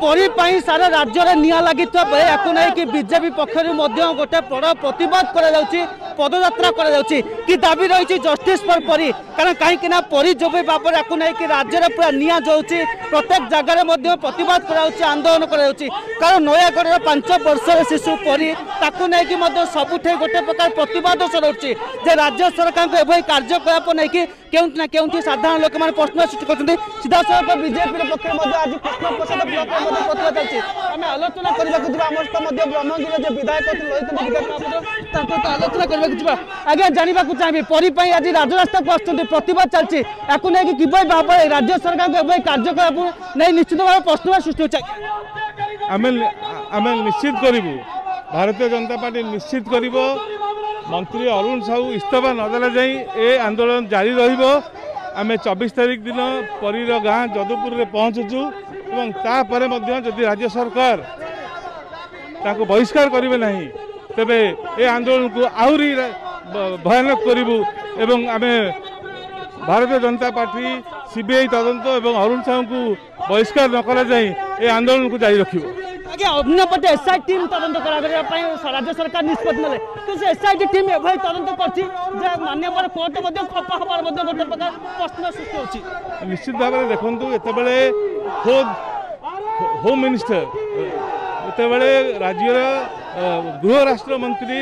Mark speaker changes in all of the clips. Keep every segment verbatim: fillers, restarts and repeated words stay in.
Speaker 1: परी सारा राज्य में निया लगी नहीं बीजेपी पक्षर गोटे बड़ प्रतिवाद पदयात्रा कि दाबी रही जस्टिस फॉर परी कारण कहीं परी जो भी भाव में नहीं राज्य में पूरा निया जाऊँगी प्रत्येक जगार प्रतिवाद कर आंदोलन कर नयागढ़ पांच वर्षर शिशु परी नहीं सबुठे गोटे प्रकार प्रतिवाद चलाऊँगी जे राज्य सरकार एभली कार्यकलाप नहीं केउंटी ना केउंटी साधारण लोक मैंने प्रश्न सृष्टि करते सीधा सड़क बीजेपी पक्ष आज कृष्ण प्रसाद ब्लॉक प्रतिवाद चलती आम आलोचना करने ब्रह्मगिरी जो विधायक आलोचना करने आगे जानवा चाहिए परी आज राजरास्ता को आसुँच प्रतिवाद चलती नहीं कि भाव में राज्य सरकार को कार्यकलाप नहीं निश्चित भाव प्रश्न सृष्टि
Speaker 2: होमें निश्चित करूँ भारतीय जनता पार्टी निश्चित कर मंत्री अरुण साहू इस्तीफा नदेला जाई ए आंदोलन जारी रहिबो। आमे चौबीस तारीख दिन परीर गाँ जदुपुर में पहुँचुचु एवं तापर जदि राज्य सरकार ताको बहिष्कार करेंगे नहीं तेबे ए आंदोलन को आहुरी भयानक करूँ एवं आमे भारतीय जनता पार्टी सीबीआई तदंत एवं अरुण साहू को बहिष्कार न करा जाई ए आंदोलन को जारी रखिबो।
Speaker 1: आगे अन्यपटे एसआई टीम तदंत करा राज्य सरकार निष्पत्ति नेले कि एसआईटी टीम एभली तदंत कर मान्यवर कोर्ट खपा हबार गोटे प्रकार प्रश्न सृष्टि होची।
Speaker 2: निश्चित भाव में देखूँ एतबेले खुद होम मिनिस्टर एतबेले राज्यर गृह राष्ट्र मंत्री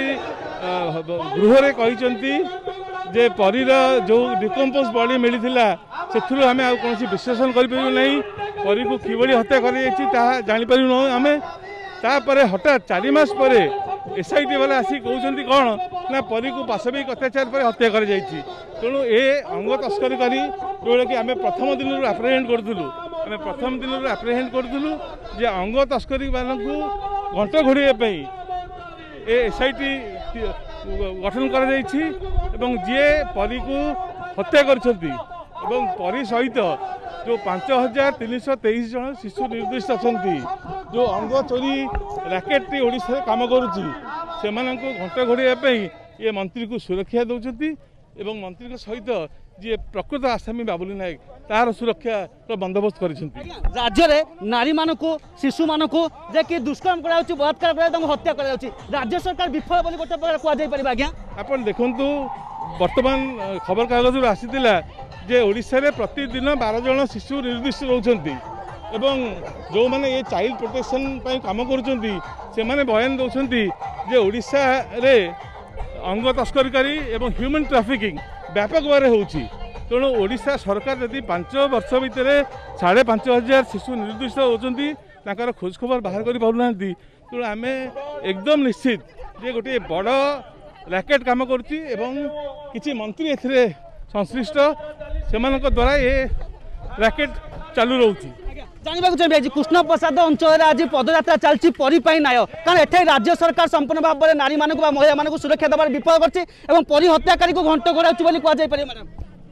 Speaker 2: गृह रे कहिसंती जे परीर जो डिकम्पोज बॉडी मिलता से आम कौन विश्लेषण करूँ नहीं परी को किभली हत्या कर जापर आम तापर हठात चार मास पर एसआईटी वाला आसी कहते कौन ना परी को पाशविक अत्याचार पर हत्या कर तेणु ए अंग तस्करी करी जोड़ा कि आम प्रथम दिन आप्रिहेंड करूँ आम प्रथम दिन आप्रिहेंड करूँ जे अंग तस्करी मानू घंट घोड़ाई ए एसआईटी गठन कर जी परी को हत्या कर परी सहित जो पांच हजार तीन सौ तेईस जन शिशु निर्दिष्ट अच्छा जो अंग चोरी रैकेट ओडिशा काम करुच्ची से घंटा घोड़ाई ये मंत्री को सुरक्षा दौरान एवं मंत्री सहित जी प्रकृत आसामी बाबुली नायक तार सुरक्षा बंदोबस्त कर
Speaker 1: राज्य में नारी मान शिशु मान कि दुष्कर्म कर बलात्कार कर हत्या कर राज्य सरकार विफल बोली गोटे प्रकार कह आज्ञा
Speaker 2: आप देखु बर्तमान खबर कागज आसीला जे ओडिशा रे प्रतिदिन बारह जन शिशु निर्दिष्ट रोचंती एवं जो माने ये चाइल्ड प्रोटेक्शन पाई काम करुचंती से माने बयान दौरान जे ओडिशा रे अंग तस्करी एवं ह्यूमन ट्राफिकिंग व्यापक भाव में होची तेणु ओडिशा सरकार जदि पांच वर्ष भितर साढ़े पांच हजार शिशु निर्दिष्ट होती खोज खबर बाहर कर पाना तेणु आम एकदम निश्चित जे गोटे बड़ रैकेट काम करुच्ची किसी मंत्री ए संश्लिष्ट से द्वारा ये रैकेट चालू रोची
Speaker 1: जानवा चाहिए आज कृष्ण प्रसाद अंचल आज पदयात्रा चलती परी न्याय कारण एठे राज्य सरकार संपूर्ण भाव में नारी मानक महिला मानक सुरक्षा देवार विफल कर परी हत्याकारी को घंट घोड़ाऊँ कहुपर मैडम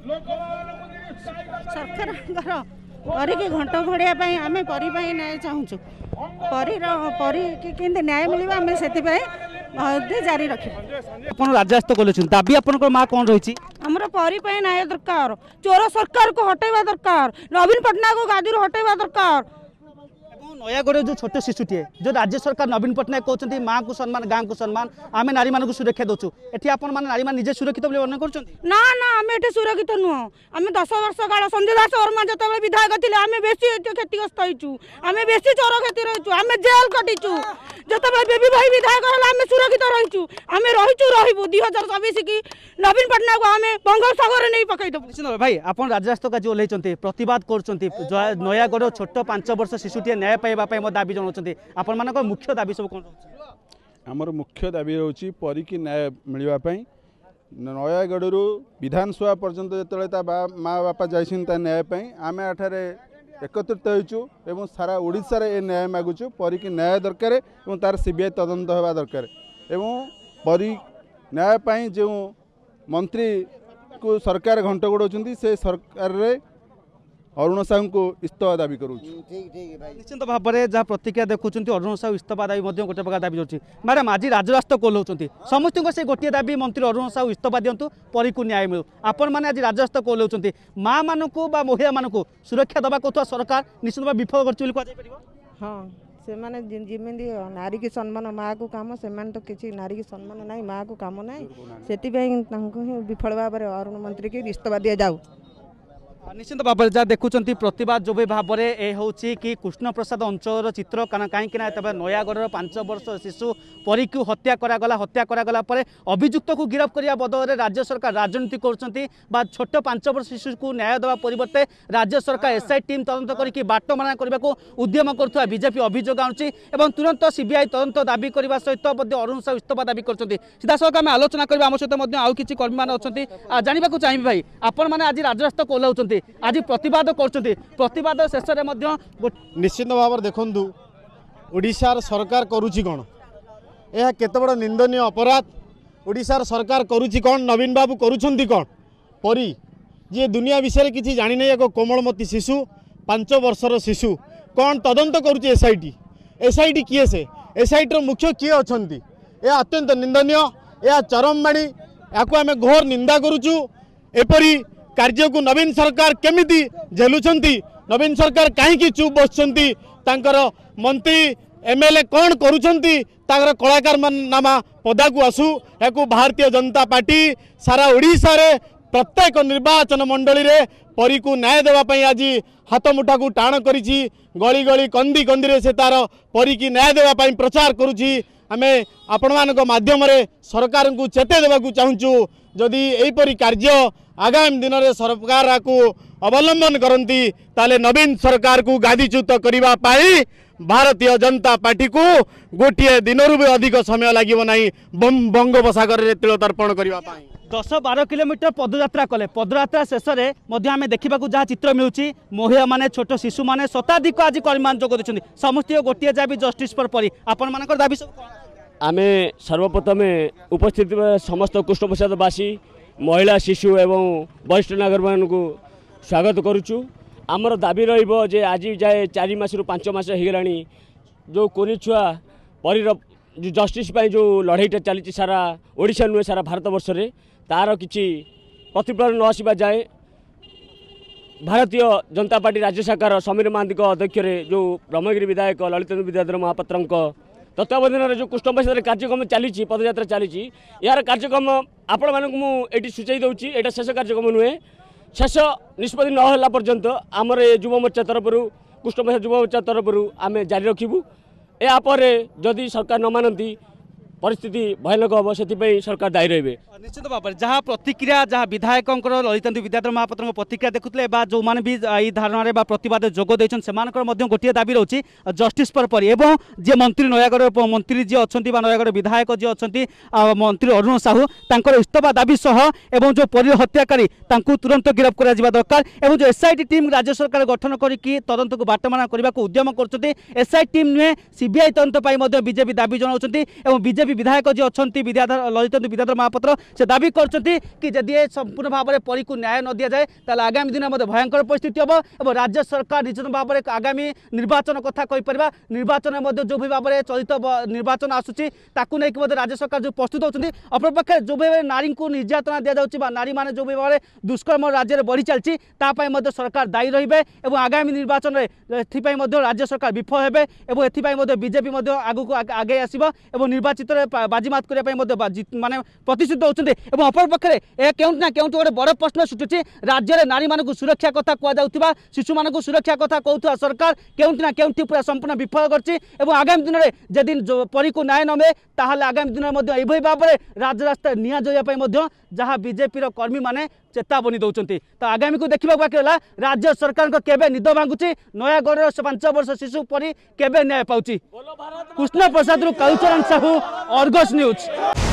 Speaker 3: सरकार परी की घंट घोड़ाई आम परी न्याय चाहूँ परी परी कि न्याय मिले आम से जारी रख
Speaker 1: राजस्व कर दाबी आप माँ कौन रही
Speaker 3: आमर परी न्याय दरकार चोर सरकार को हटेवा दरकार नवीन पट्टनायक को गादी हटेवा दरकार
Speaker 1: नयागढ़ जो छोट शिशुटे जो राज्य सरकार नवीन पट्टनायक कहते माँ को सम्मान गाँ को सम्मान आम नारी मान सुरक्षा दौचु ये आप नारी मान निजे सुरक्षित अनु कर
Speaker 3: ना ना आम ये सुरक्षित नुह आम दस वर्ष काल संजय दास वर्मा जो विधायक थे आम बेसी क्षतिग्रस्त होइचु आम बेसी चोर क्षति रहीचु आम जेल कटिचु जो बेबी भाई विधायक आम सुरक्षित रहीचु आम रहीचु रहीबु दुई हजार चौबीस की नवीन पट्टनायक आम बंगोपसागर नहीं पकईदेबु
Speaker 1: भाई आप राजस्व का ओह्लैंट प्रतिवाद कर नयागढ़ छोट पांच वर्ष शिशुटे न्याय पाइबा मो दाबी जनाऊँ आपण मान मुख्य दाबी सब कौन
Speaker 4: आमर मुख्य दाबी रोची परी की न्याय मिलवाई नयागढ़ विधानसभा पर्यंत जो माँ बापा जाता न्याय आम एठारे एकत्रित होइचु एवं सारा ओडिशा रे ए न्याय मागुचु परी की न्याय दरकार एवं तार सीबीआई तदंत होगा दरकार एवं परी न्याय पाई जो मंत्री को सरकार घंट गोड़ाउछंती से सरकार रे अरुण साहू को इस्तीफा दाबी करूँ
Speaker 1: निश्चित भाव में जहाँ प्रतिक्रिया देखुं अरुण साहू इस्तीफा दाबी गोटे प्रकार दाबी कर मैडम आज राजरास्ता कोल्हाउं समस्त से गोटे दाबी मंत्री अरुण साहू इस्तीफा दिंतु परी को न्याय मिलू आपण मैंने आज राजरास्ता कोल्हाउं माँ मानू महिला मानू सुरक्षा देवा कहता सरकार निश्चित भाव विफल कर
Speaker 5: हाँ से माने जिमिंदी नारी की सम्मान माँ को काम से तो किसी नारी की सम्मान ना माँ को काम ना से विफल भाव में अरुण मंत्री की इस्तीफा दि जाऊ
Speaker 1: निश्चित भाव में जहाँ देखुं प्रतिवाद जो भाव में ए हूँ कि कृष्ण प्रसाद अंचल चित्र कारण कहीं नयागढ़ पांच वर्ष शिशु परी को हत्या करागला हत्या करागला अभियुक्त को गिरफ्त करने बदल राज्य सरकार राजनीति कर छोट पांच वर्ष शिशु को न्याय देवा परिवर्ते राज्य सरकार एसआई टीम तदंत करके बाटमारणा करने को उद्यम करुवा बीजेपी अभियोग आनुची और तुरंत सीबीआई तदंत दाबी करने सहित अरुण साहू इस्तीफा दाबी कर सीधा सड़क आम आलोचना करवा आम सहित आउ कि कर्मी मैंने अच्छा जानवा चाहिए भाई आपण मैंने आज राजरास्ता ओह्लाउं आज प्रतिवाद करवाद शेष में
Speaker 6: निश्चित भाव देखु ओडिशार सरकार करुच्ची कौन यह केते बड़ निंदनीय अपराध ओडिशार सरकार करुच्ची कौन नवीन बाबू करुछंती कौन परी जी दुनिया विषय किसी जानी नहीं एक कोमलमती शिशु पांच वर्षर शिशु कौन तदंत करुच्ची एसआईटी एसआईटी किए से एसआईटी मुख्य किए अच्छा यह अत्यंत निंदनीय यह चरमबाणी या आम घोर निंदा करुचु एपरी कार्य को नवीन सरकार केमिति झेलुछंती नवीन सरकार कहीं चुप बसछंती तांकर मंत्री एमएलए कौन करुछंती तांकर कलाकार नामा पदा को आसू या भारतीय जनता पार्टी सारा ओडिशा रे प्रत्येक निर्वाचन मंडली रे परी को न्याय देवाई आज हाथ मुठा को टाण करिछि गली गली कंदी कंदी रे से तार परी की न्याय देवाई प्रचार करुछि आमे आपण मानक माध्यम रे सरकार को चेते देवा को चाहूँ जदि एपरी कार्य आगामी दिन में सरकार को अवलंबन करती ताले नवीन सरकार को गादीच्युत करने भारतीय जनता पार्टी को गोटे दिन भी अधिक समय लगे ना बंगोपसागर में तिल तर्पण करने
Speaker 1: दस बार किलोमीटर पदयात्रा कले पदयात्रा शेष में आम देखा जहाँ चित्र मिलूँ महिला माने छोट शिशु माने शताधिक आज कर्मी मान जोग देते समस्त गोटे दाबी जस्टिस पर परी आपण मान दाबी सब
Speaker 7: आम सर्वप्रथम उपस्थित समस्त कृष्ण प्रसादवासी महिला शिशु एवं वरिष्ठ नागरिक मान को स्वागत करुचु आमर दाबी रहिबो जे आज जाए चार मास रु पांच मास होगा जो कोनी छुआ परीर जो जस्टिस पाई जो लड़ाईटा चली सारा ओडिशा नुहे सारा भारत वर्ष रे तार किछि प्रतिफलन न आसवा जाए भारतीय जनता पार्टी राज्य शाखार समीर महांती अध्यक्ष जो ब्रह्मगिरी विधायक ललितेन्द्र विद्याधर महापात्र तत्वावधान जो कृष्ण प्रसाद कार्यक्रम चली पदयात्रा चली यार कार्यक्रम आपण मानक मुझे सूचाई दूसरी यहाँ शेष कार्यक्रम नुहे शेष निष्पत्ति नहला पर्यंत आमर युव मोर्चा तरफ कृष्ण प्रसाद युव मोर्चा तरफ आम जारी रखू यापर जदि सरकार न मानती परिस्थिति भयानक हम से सरकार दायी रही
Speaker 1: निश्चित भाव में जहाँ प्रतिक्रिया जहाँ विधायक ललितेन्द्र विद्याधर महापात्र प्रतिक्रिया देखुले जो मैंने भी यही धारणा प्रतिवाद जोग देते से गोटे दाबी रही जस्टिस पर परी एवं जी मंत्री नयागढ़ मंत्री जी अच्छा नयागढ़ विधायक जी अच्छा मंत्री अरुण साहू तर इस्तीफा दाबी सह एवं जो परी हत्याकारी तुरंत गिरफ्त कर दरकार एवं जो एसआईटी टीम राज्य सरकार गठन करके तदंत को बाटमारणा करने को उद्यम कर एसआई टीम नुहे सीबीआई तदंत बीजेपी दाबी जनाऊँ बीजेपी विधायक जी अच्छा विद्याधर ललितेन्द्र विद्याधर महापात्र से दाबी करछंती कि जदि संपूर्ण भाव में परी को न्याय न दि जाए ताले आगामी दिन में भयंकर परिस्थिति हम और राज्य सरकार निश्चित भाव में आगामी निर्वाचन कथा कहीपर निर्वाचन में जो भी भाव में चलित निर्वाचन आसूसी ताकू नहीं कि राज्य सरकार जो प्रस्तुत होती अपरपक्षे जो भी नारी को निर्यातना दि जाऊँगी नारी मैंने जो भी भाव में दुष्कर्म राज्य में बढ़ी चलती सरकार दायी रही और आगामी निर्वाचन में राज्य सरकार विफल हेबे और एथि बीजेपी आगू आगे आसो और निर्वाचित बाजीमात करने माने प्रतिशुद्ध होती अपरपक्षे यह क्यों ना क्यों गोटे बड़ प्रश्न सुटुची राज्य में नारी मानक सुरक्षा कथा कहुवा शिशु मानक सुरक्षा कथा कहूवा सरकार क्यों ना क्यों पूरा संपूर्ण विफल कर आगामी दिन में जदि परी को न्याय न मिले ताहले आगामी दिन में यही भाव में राजरास्ता निया जावाई जहाँ बीजेपी कर्मी माने चेतावनी दौरान तो आगामी को देखा बाकी रहा राज्य सरकार को केबे निद भांगुची नयागढ़ पांच वर्ष शिशु परी केबे न्याय पाउची कृष्ण प्रसाद कालुचरण साहू अर्गस न्यूज।